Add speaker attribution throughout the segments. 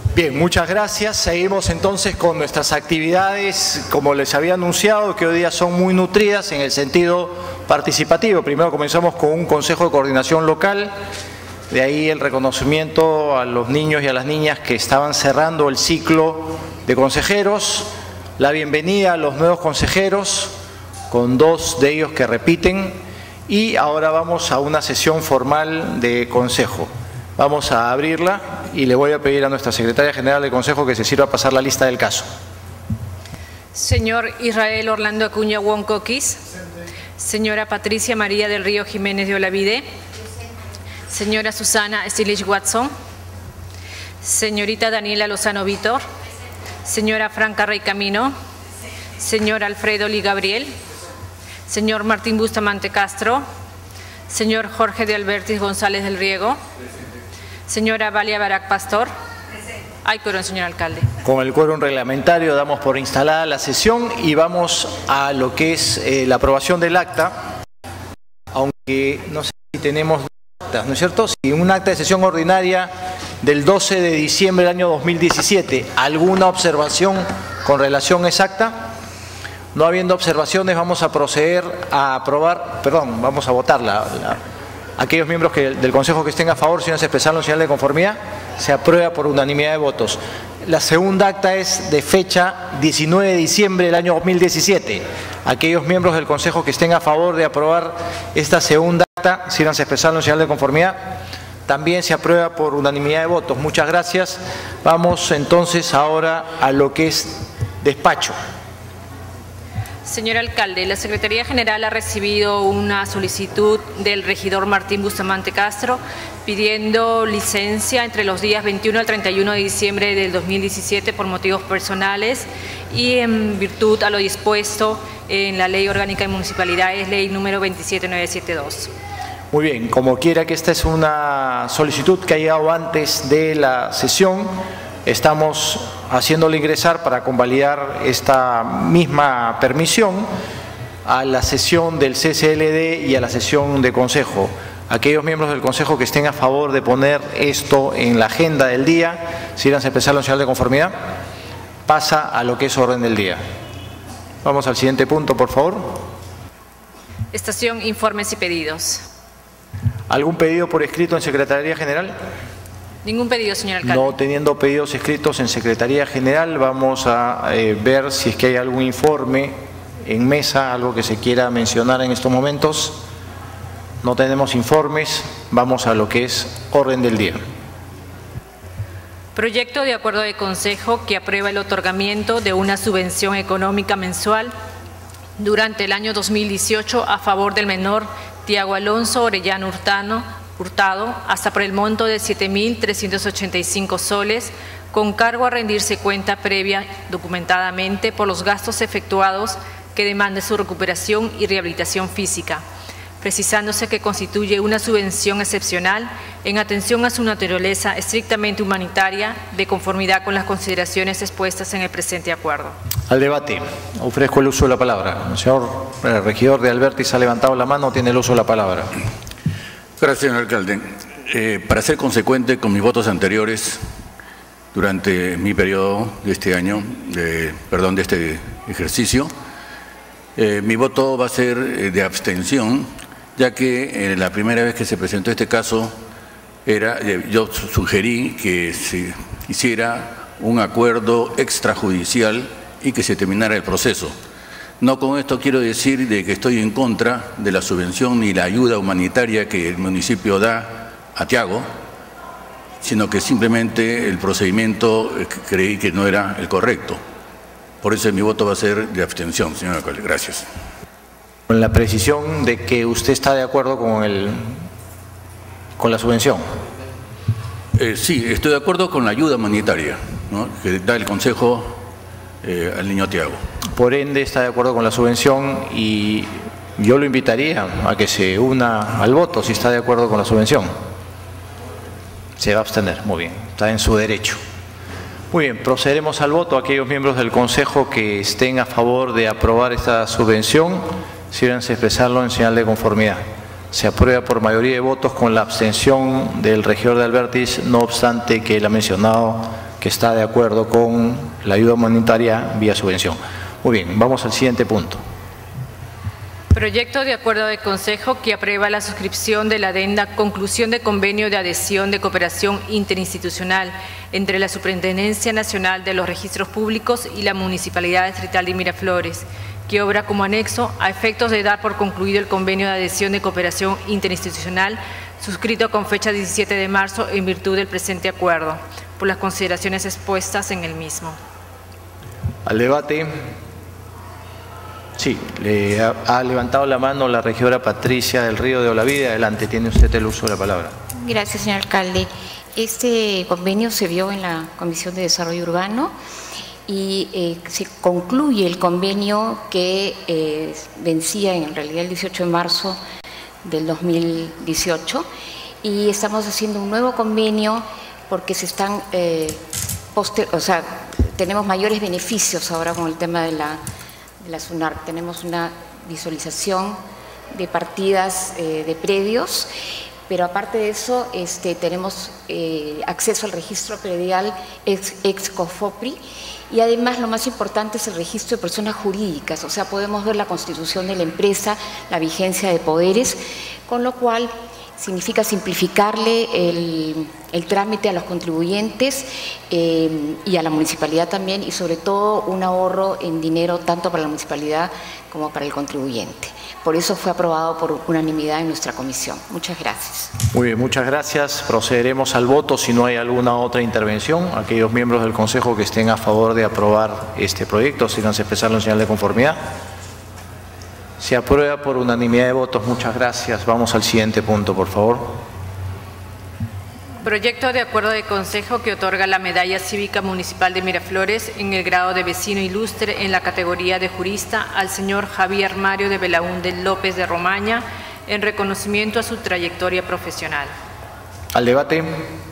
Speaker 1: Bien, muchas gracias. Seguimos entonces con nuestras actividades, como les había anunciado, que hoy día son muy nutridas en el sentido participativo. Primero comenzamos con un Consejo de Coordinación Local, de ahí el reconocimiento a los niños y a las niñas que estaban cerrando el ciclo de consejeros, la bienvenida a los nuevos consejeros, con 2 de ellos que repiten, y ahora vamos a una sesión formal de consejo. Vamos a abrirla y le voy a pedir a nuestra secretaria general del Consejo que se sirva a pasar la lista del caso.
Speaker 2: Señor Israel Orlando Acuña Woncoquis. Señora Patricia María del Río Jiménez de Olavide. Señora Susana Stilich Watson. Señorita Daniela Lozano Vítor. Señora Franca Rey Camino. Señor Alfredo Lee Gabriel. Señor Martín Bustamante Castro. Señor Jorge de Albertis González del Riego. Señora Valia Barak Pastor. Hay quórum, señor alcalde.
Speaker 1: Con el quórum reglamentario damos por instalada la sesión y vamos a lo que es la aprobación del acta, aunque no sé si tenemos actas, ¿no es cierto? Si un acta de sesión ordinaria del 12 de diciembre del año 2017, ¿alguna observación con relación a esa acta? No habiendo observaciones, vamos a proceder a aprobar, perdón, vamos a votarla. Aquellos miembros del Consejo que estén a favor, si no se expresaron en señal de conformidad, se aprueba por unanimidad de votos. La segunda acta es de fecha 19 de diciembre del año 2017. Aquellos miembros del Consejo que estén a favor de aprobar esta segunda acta, si no se expresaron en señal de conformidad, también se aprueba por unanimidad de votos. Muchas gracias. Vamos entonces ahora a lo que es despacho.
Speaker 2: Señor alcalde, la Secretaría General ha recibido una solicitud del regidor Martín Bustamante Castro pidiendo licencia entre los días 21 al 31 de diciembre del 2017 por motivos personales y en virtud a lo dispuesto en la Ley Orgánica de Municipalidades, Ley número 27972.
Speaker 1: Muy bien, como quiera que esta es una solicitud que ha llegado antes de la sesión, estamos haciéndole ingresar para convalidar esta misma permisión a la sesión del CCLD y a la sesión de Consejo. Aquellos miembros del Consejo que estén a favor de poner esto en la agenda del día, si irán a empezar la señal de conformidad, pasa a lo que es orden del día. Vamos al siguiente punto, por favor.
Speaker 2: Estación, informes y pedidos.
Speaker 1: ¿Algún pedido por escrito en Secretaría General?
Speaker 2: Ningún pedido, señor alcalde.
Speaker 1: No teniendo pedidos escritos en Secretaría General, vamos a ver si es que hay algún informe en mesa, algo que se quiera mencionar en estos momentos. No tenemos informes, vamos a lo que es orden del día.
Speaker 2: Proyecto de acuerdo de consejo que aprueba el otorgamiento de una subvención económica mensual durante el año 2018 a favor del menor Tiago Alonso Orellano Hurtado hasta por el monto de 7.385 soles, con cargo a rendirse cuenta previa documentadamente por los gastos efectuados que demande su recuperación y rehabilitación física, precisándose que constituye una subvención excepcional en atención a su naturaleza estrictamente humanitaria, de conformidad con las consideraciones expuestas en el presente acuerdo.
Speaker 1: Al debate, ofrezco el uso de la palabra. El señor regidor de Albertis ha levantado la mano, tiene el uso de la palabra.
Speaker 3: Gracias, señor alcalde. Para ser consecuente con mis votos anteriores durante mi periodo de este año, de este ejercicio, mi voto va a ser de abstención, ya que la primera vez que se presentó este caso yo sugerí que se hiciera un acuerdo extrajudicial y que se terminara el proceso. No con esto quiero decir de que estoy en contra de la subvención ni la ayuda humanitaria que el municipio da a Tiago, sino que simplemente el procedimiento creí que no era el correcto. Por eso mi voto va a ser de abstención, señor alcalde. Gracias.
Speaker 1: Con la precisión de que usted está de acuerdo con la subvención.
Speaker 3: Sí, estoy de acuerdo con la ayuda humanitaria, ¿no?, que da el Consejo al niño Tiago.
Speaker 1: Por ende, está de acuerdo con la subvención y yo lo invitaría a que se una al voto si está de acuerdo con la subvención. Se va a abstener, muy bien, está en su derecho. Muy bien, procederemos al voto. Aquellos miembros del Consejo que estén a favor de aprobar esta subvención, sírvanse a expresarlo en señal de conformidad. Se aprueba por mayoría de votos con la abstención del regidor de Albertis, no obstante que él ha mencionado que está de acuerdo con la ayuda humanitaria vía subvención. Muy bien, vamos al siguiente punto.
Speaker 2: Proyecto de acuerdo de Consejo que aprueba la suscripción de la adenda Conclusión de Convenio de Adhesión de Cooperación Interinstitucional entre la Superintendencia Nacional de los Registros Públicos y la Municipalidad Distrital de Miraflores, que obra como anexo a efectos de dar por concluido el Convenio de Adhesión de Cooperación Interinstitucional suscrito con fecha 17 de marzo en virtud del presente acuerdo, por las consideraciones expuestas en el mismo.
Speaker 1: Al debate. Sí, le ha levantado la mano la regidora Patricia del Río de Olavide. Adelante, tiene usted el uso de la palabra.
Speaker 4: Gracias, señor alcalde. Este convenio se vio en la Comisión de Desarrollo Urbano y se concluye el convenio que vencía en realidad el 18 de marzo del 2018 y estamos haciendo un nuevo convenio porque se están, tenemos mayores beneficios ahora con el tema de la SUNARC. Tenemos una visualización de partidas de predios, pero aparte de eso tenemos acceso al registro predial ex COFOPRI y además lo más importante es el registro de personas jurídicas, o sea, podemos ver la constitución de la empresa, la vigencia de poderes, con lo cual significa simplificarle el trámite a los contribuyentes y a la municipalidad también, y sobre todo un ahorro en dinero tanto para la municipalidad como para el contribuyente. Por eso fue aprobado por unanimidad en nuestra comisión. Muchas gracias.
Speaker 1: Muy bien, muchas gracias. Procederemos al voto si no hay alguna otra intervención. Aquellos miembros del Consejo que estén a favor de aprobar este proyecto, síganse expresarlo en señal de conformidad. Se aprueba por unanimidad de votos. Muchas gracias. Vamos al siguiente punto, por favor.
Speaker 2: Proyecto de acuerdo de Consejo que otorga la Medalla Cívica Municipal de Miraflores en el grado de Vecino Ilustre en la categoría de Jurista al señor Javier Mario de Belaúnde López de Romaña en reconocimiento a su trayectoria profesional.
Speaker 1: Al debate.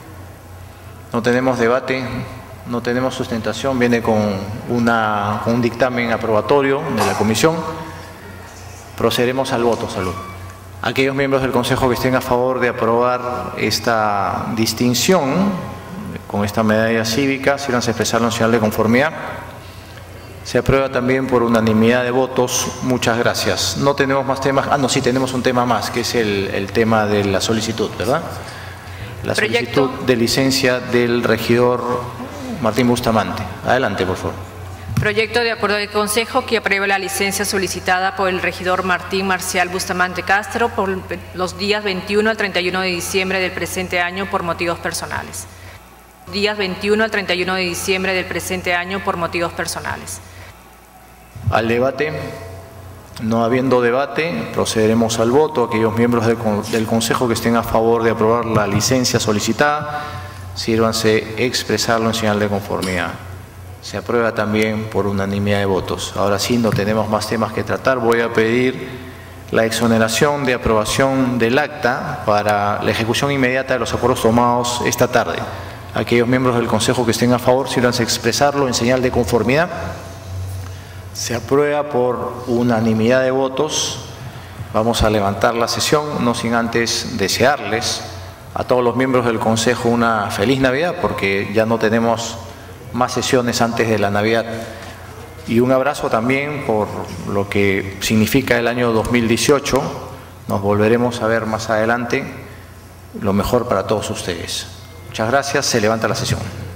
Speaker 1: No tenemos debate, no tenemos sustentación. Viene con un dictamen aprobatorio de la comisión. Procederemos al voto. Salud. Aquellos miembros del Consejo que estén a favor de aprobar esta distinción con esta medalla cívica, síganse expresarlo en señal de conformidad. Se aprueba también por unanimidad de votos. Muchas gracias. No tenemos más temas. No, sí tenemos un tema más, que es el tema de la solicitud, ¿verdad? La solicitud de licencia del regidor Martín Bustamante. Adelante, por favor.
Speaker 2: Proyecto de acuerdo de Consejo que aprueba la licencia solicitada por el regidor Martín Marcial Bustamante Castro por los días 21 al 31 de diciembre del presente año por motivos personales. Días 21 al 31 de diciembre del presente año por motivos personales.
Speaker 1: Al debate. No habiendo debate, procederemos al voto. Aquellos miembros del Consejo que estén a favor de aprobar la licencia solicitada, sírvanse expresarlo en señal de conformidad. Se aprueba también por unanimidad de votos. Ahora sí, no tenemos más temas que tratar. Voy a pedir la exoneración de aprobación del acta para la ejecución inmediata de los acuerdos tomados esta tarde. Aquellos miembros del Consejo que estén a favor, sírvanse expresarlo en señal de conformidad. Se aprueba por unanimidad de votos. Vamos a levantar la sesión, no sin antes desearles a todos los miembros del Consejo una feliz Navidad, porque ya no tenemos más sesiones antes de la Navidad. Y un abrazo también por lo que significa el año 2018. Nos volveremos a ver más adelante. Lo mejor para todos ustedes. Muchas gracias. Se levanta la sesión.